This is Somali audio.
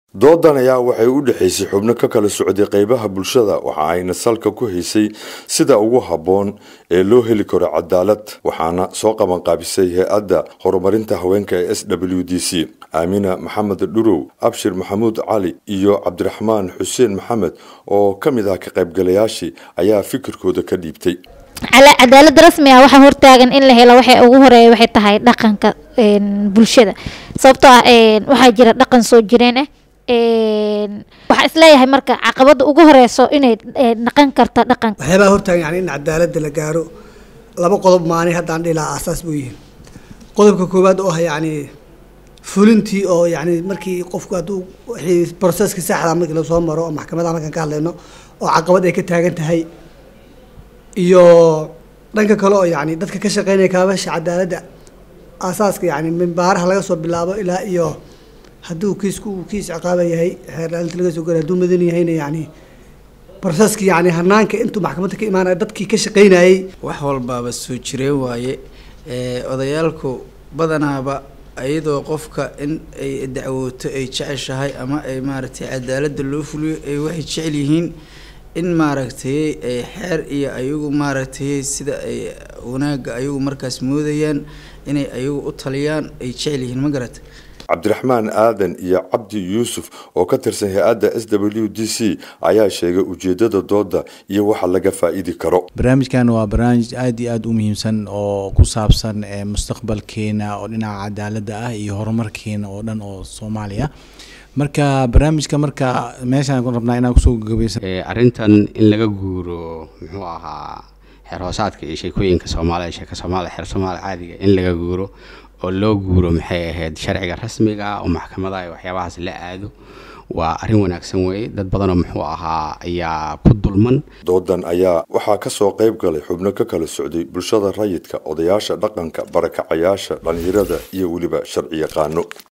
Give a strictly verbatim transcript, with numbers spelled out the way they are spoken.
doodan ayaa waxay u dhaxaysay xubno ka kala socday qaybaha bulshada waxa ayna salka ku haysay sida ugu haboon ee loo heli karo cadaalad waxaana soo qaban qaabisay hay'adda horumarinta haweenka ee S W D C Amina Maxamed Dhurow Abshir Maxamuud Cali iyo Cabdiraxmaan Xuseen Maxamed oo kamid ah ka qaybgalayaashii ayaa fikirkooda ka dhiibtay على عدالة رسمية waxa hortaagan in la helo waxay ugu horeeyay waxay tahay dhaqanka bulshada sababtoo ah waxa jira dhaqan soo jireen ah een waxa isleeyahay marka caqabada ugu horeyso inay dhaqan karta dhaqan waxyaaba hortaagan yani in cadaalada la gaaro laba qodob maani hadaan dhilaa asaas buu yahay qodobka koowaad oo ah yani fulintii oo yani markii qofku haduu wixii processka saxda markii la soo maro maxkamada markan ka hadlayno oo caqabad ay ka taagan tahay iyo dhanka kale oo yani dadka ka shaqeynaya kaabasha cadaalada asaaska yani min baaraha laga soo bilaabo ilaa iyo haduu kiisku kiis ciqaab yahay xeerlaalinta laga soo gaaro haduu madan yahayna yani processki yani hanaanka intuu maxkamadda ka imaanay dadkii ka shaqeynayay wax walbaaba soo jireen waaye ee odayaalku badanaaba ayadoo qofka in ay dacwooto ay jeceshahay ama ay maaragtay cadaalada loo fuliyo ay waxay jecel yihiin in maaragtay ay xeer iyo ayagu maaragtay sida ay wanaaga ayagu markaas moodayaan inay ayagu u taliyaan ay jecel yihiin ma garat Cabdiraxmaan Aadan iyo Cabdi Yuusuf oo ka tirsan hay'adda S W D C ayaa sheegay ujeedada dooda iyo waxa laga faa'iidi karo barnaamijkan waa barnaamij aad iyo aad u muhiimsan oo ku saabsan mustaqbalkeena oo dhinaca cadaaladda ah iyo horumarkeena oo dhan oo Soomaaliya marka barnaamijka marka meeshaan ku rabnaa inaan ku soo gabaysan ee arintan in laga guuro muxuu ahaa xeer hoosaadka iyo sheekooyinka Soomaaliya sheeka Soomaaliya xeer Soomaaliya caadiga in laga guuro oo loo guuro maxay ahayd sharciga rasmiga ah oo maxkamadaha iyo waxyaabahaas la aado waa arin wanaagsan weey dad badan oo muxuu ahaa ayaa ku dulman doodan ayaa waxa ka soo qayb galay xubno ka kala socday bulshada rayidka odayaasha dhaqanka barakacayaasha dhalinyarada iyo waliba sharci yaqaano